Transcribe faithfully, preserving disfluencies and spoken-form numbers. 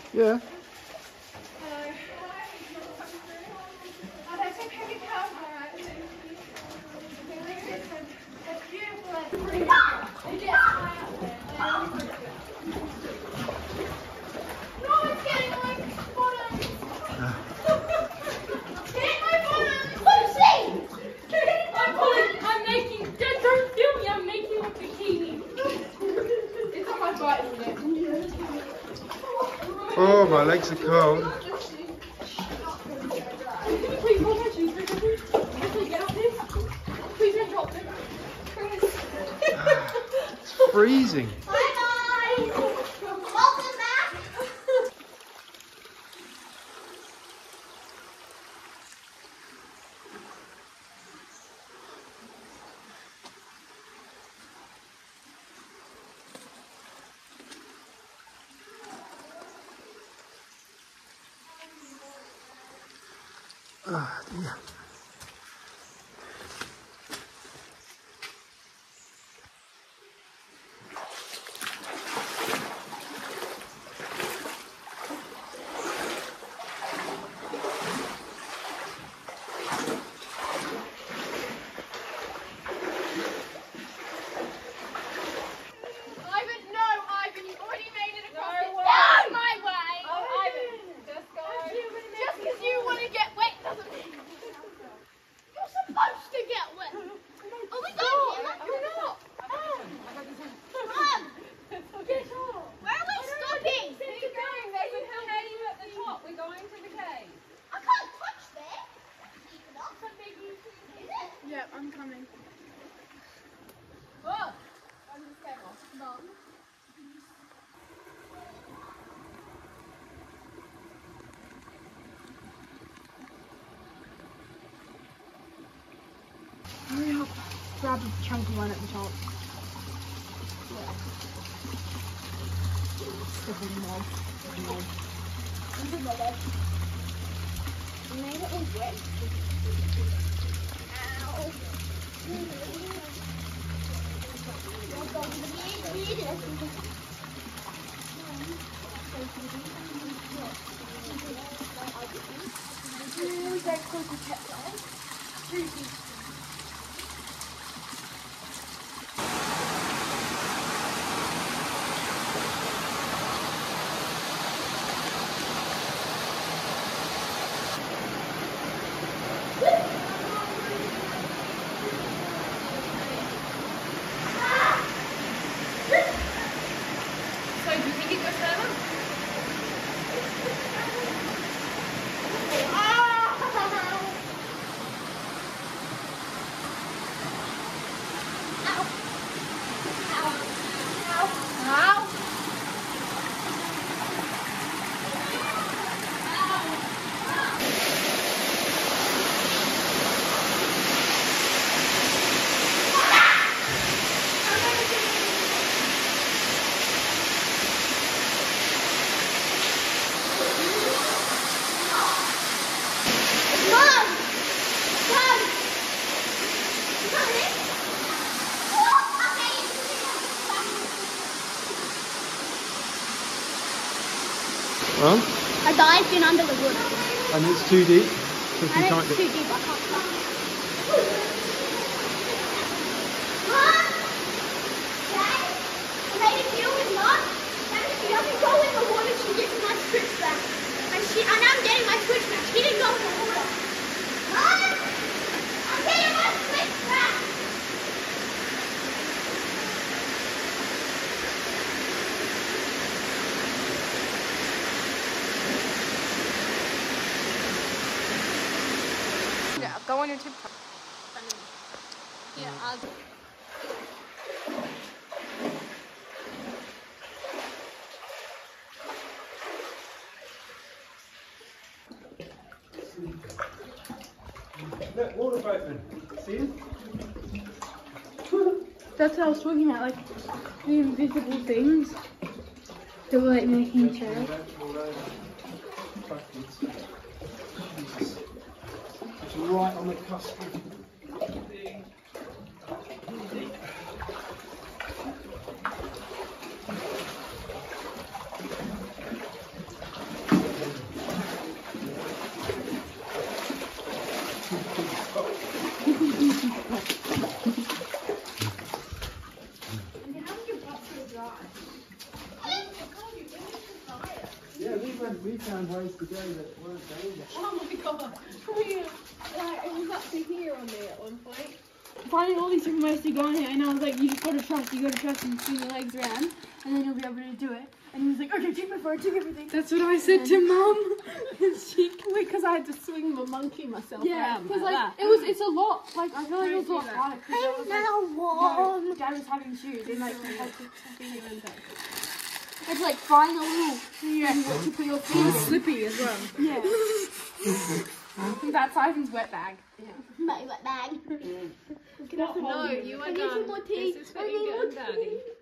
Yeah. Hello. Oh, they're so heavy cows, alright. That's beautiful. That's pretty. They get high up there. No, it's getting my bottom. Get my bottom. Lucy! I'm pulling. I'm making. Don't, don't film me. I'm making a bikini. It's on my butt, isn't it? Oh, my legs are cold. Please, hold my shoes. Please get off this. Please don't drop them. It's freezing. Bye bye. Welcome back. Oh, dear. Ivan, no, Ivan, you've already made it across No it. way. No, my way. Oh, Ivan, just go. Just because you want to get wet doesn't mean you're supposed to get wet. Are we going here? You're not. Mum, get off. Where are we stopping? Keep going. There's a cave at the top. We're going to the cave. I can't touch there. Keep it off. Is it? Yep, I'm coming. Oh, I'm just getting off. Mum. Hurry up. Grab a chunky one at the top. Step on the mob. You made it all wet. Ow. Really very close to pet guys. So, do you think it goes further? Well, I dived in under the water. and it's too deep. So you And can't it's get. too deep, I can't come. I made a deal with Mom, and she doesn't go in the water, she gets my switch back. And she, and I'm getting my switch back. She didn't go in the water. Mom! I'm getting my switch back! Yeah, go on your TikTok. Yeah, I'll... Look, water boatman. See him? That's what I was talking about, like the invisible things. They were like making chairs. It's right on the cusp of Yeah, we went, we found ways to go that weren't dangerous. Oh my god. We, like, it was up to here on there at one point. Finding all these different ways to go on it, and I was like, you just gotta trust, you gotta trust and swing your legs around, and then you'll be able to do it. And he was like, okay, take my phone, take everything. That's what I said to Mum. she, because I had to swing the monkey myself Yeah, around. because like like, that. it was, it's a lot, like, I feel like it was a lot Don't do harder. 'cause I was like, now warm. no, Dad was having shoes, and like, you had to, You and Dad. had to like find a little thing to put your It was feet in. slippy as well. Yeah. That's Ivan's wet bag. My wet bag. No, you I are need some done. more tea. This is for I need Inga more and Daddy.